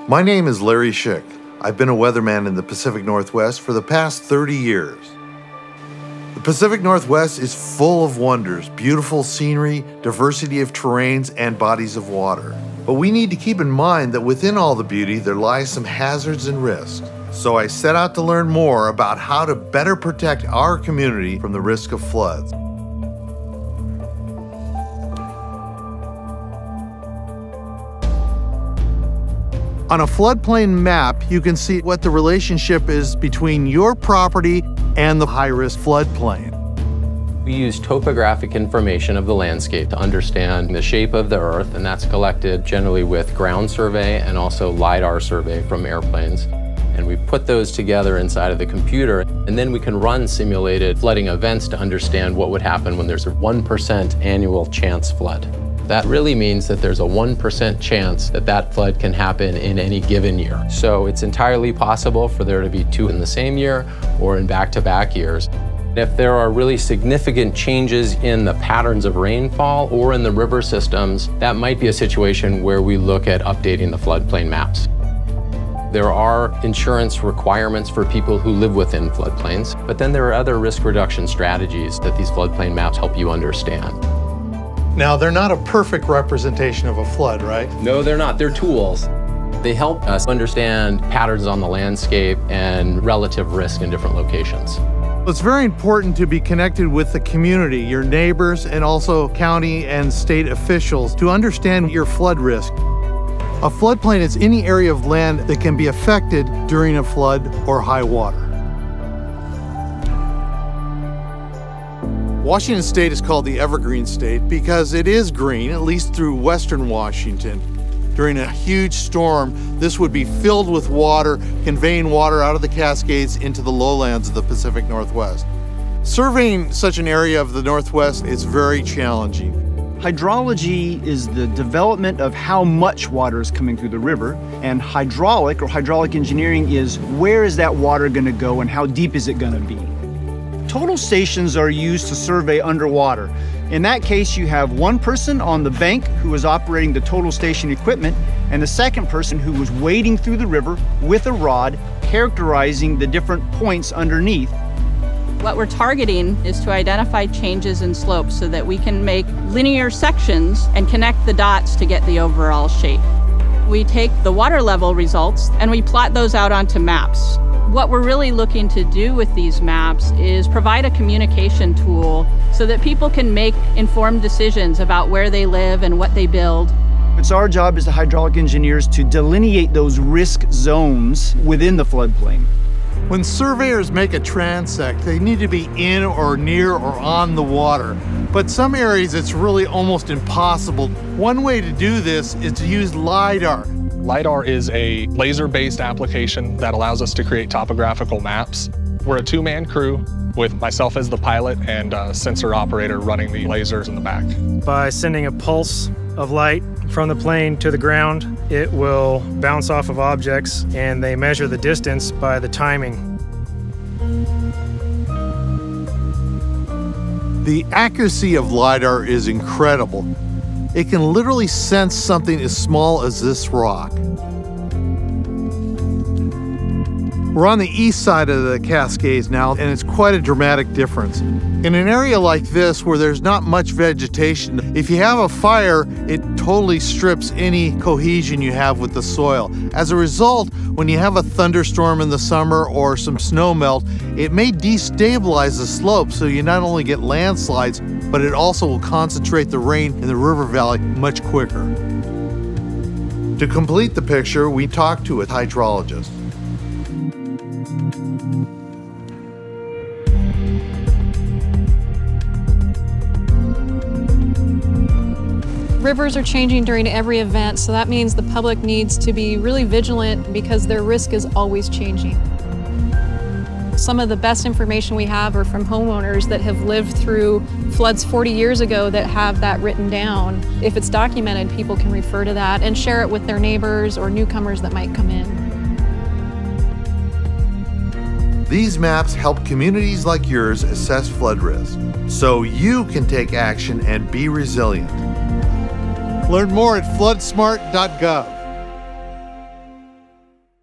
My name is Larry Schick. I've been a weatherman in the Pacific Northwest for the past 30 years. The Pacific Northwest is full of wonders, beautiful scenery, diversity of terrains, and bodies of water. But we need to keep in mind that within all the beauty, there lies some hazards and risks. So I set out to learn more about how to better protect our community from the risk of floods. On a floodplain map, you can see what the relationship is between your property and the high-risk floodplain. We use topographic information of the landscape to understand the shape of the earth, and that's collected generally with ground survey and also LiDAR survey from airplanes. And we put those together inside of the computer, and then we can run simulated flooding events to understand what would happen when there's a 1% annual chance flood. That really means that there's a 1% chance that that flood can happen in any given year. So it's entirely possible for there to be two in the same year or in back-to-back years. If there are really significant changes in the patterns of rainfall or in the river systems, that might be a situation where we look at updating the floodplain maps. There are insurance requirements for people who live within floodplains, but then there are other risk reduction strategies that these floodplain maps help you understand. Now, they're not a perfect representation of a flood, right? No, they're not. They're tools. They help us understand patterns on the landscape and relative risk in different locations. It's very important to be connected with the community, your neighbors, and also county and state officials to understand your flood risk. A floodplain is any area of land that can be affected during a flood or high water. Washington State is called the Evergreen State because it is green, at least through western Washington. During a huge storm, this would be filled with water, conveying water out of the Cascades into the lowlands of the Pacific Northwest. Surveying such an area of the Northwest is very challenging. Hydrology is the development of how much water is coming through the river, and hydraulic engineering is where is that water going to go and how deep is it going to be. Total stations are used to survey underwater. In that case, you have one person on the bank who is operating the total station equipment, and the second person who was wading through the river with a rod, characterizing the different points underneath. What we're targeting is to identify changes in slopes so that we can make linear sections and connect the dots to get the overall shape. We take the water level results and we plot those out onto maps. What we're really looking to do with these maps is provide a communication tool so that people can make informed decisions about where they live and what they build. It's our job as the hydraulic engineers to delineate those risk zones within the floodplain. When surveyors make a transect, they need to be in or near or on the water. But some areas it's really almost impossible. One way to do this is to use LiDAR. LiDAR is a laser-based application that allows us to create topographical maps. We're a two-man crew with myself as the pilot and a sensor operator running the lasers in the back. By sending a pulse of light from the plane to the ground, it will bounce off of objects, and they measure the distance by the timing. The accuracy of LiDAR is incredible. It can literally sense something as small as this rock. We're on the east side of the Cascades now, and it's quite a dramatic difference. In an area like this where there's not much vegetation, if you have a fire, it totally strips any cohesion you have with the soil. As a result, when you have a thunderstorm in the summer or some snow melt, it may destabilize the slope, so you not only get landslides, but it also will concentrate the rain in the river valley much quicker. To complete the picture, we talked to a hydrologist. Rivers are changing during every event, so that means the public needs to be really vigilant because their risk is always changing. Some of the best information we have are from homeowners that have lived through floods 40 years ago that have that written down. If it's documented, people can refer to that and share it with their neighbors or newcomers that might come in. These maps help communities like yours assess flood risk, so you can take action and be resilient. Learn more at floodsmart.gov.